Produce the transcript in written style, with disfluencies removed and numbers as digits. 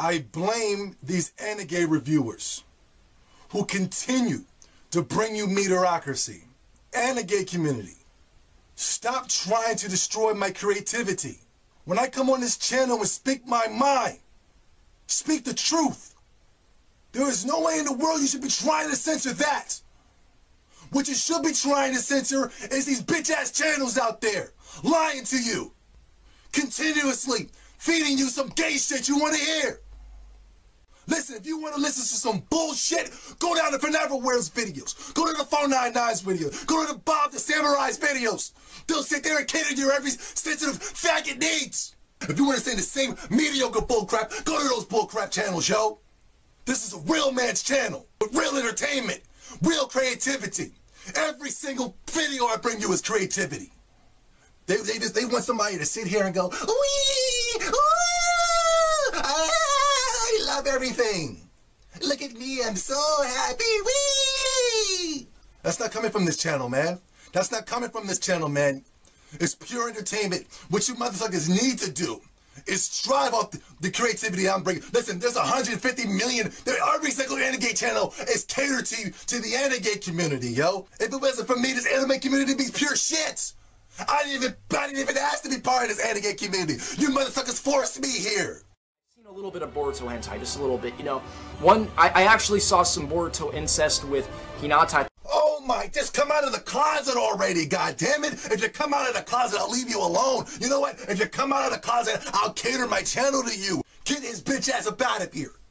I blame these renegade reviewers who continue to bring you mediocrity. Renegade community, stop trying to destroy my creativity. When I come on this channel and speak my mind, speak the truth. There is no way in the world you should be trying to censor that. What you should be trying to censor is these bitch-ass channels out there lying to you, continuously feeding you some gay shit you want to hear. Listen, if you want to listen to some bullshit, go down to Finaverware's videos. Go to the 499's video. Go to the Bob the Samurai's videos. They'll sit there and cater to your every sensitive faggot needs. If you want to say the same mediocre bullcrap, go to those bullcrap channels, yo. This is a real man's channel with real entertainment, real creativity. Every single video I bring you is creativity. They want somebody to sit here and go, wee, ooh, I love everything. Look at me, I'm so happy, wee. That's not coming from this channel, man. That's not coming from this channel, man. It's pure entertainment. What you motherfuckers need to do is strive off the creativity I'm bringing. Listen, there's 150 million. Every single Renegade channel is catered to the Renegade community, yo. If it wasn't for me, this anime community would be pure shit. I didn't even ask to be part of this Renegade community. You motherfuckers forced me here. I've seen a little bit of Boruto hentai, just a little bit, you know. I actually saw some Boruto incest with Hinata. Oh my, just come out of the closet already, goddammit. If you come out of the closet, I'll leave you alone. You know what? If you come out of the closet, I'll cater my channel to you. Get his bitch ass up out of here.